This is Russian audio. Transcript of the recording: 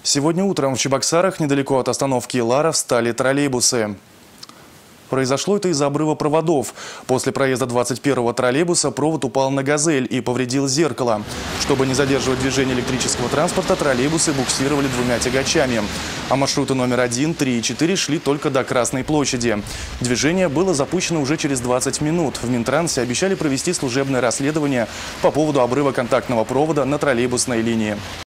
Сегодня утром в Чебоксарах, недалеко от остановки Лара, встали троллейбусы. Произошло это из-за обрыва проводов. После проезда 21-го троллейбуса провод упал на «Газель» и повредил зеркало. Чтобы не задерживать движение электрического транспорта, троллейбусы буксировали двумя тягачами. А маршруты номер 1, 3 и 4 шли только до Красной площади. Движение было запущено уже через 20 минут. В Минтрансе обещали провести служебное расследование по поводу обрыва контактного провода на троллейбусной линии.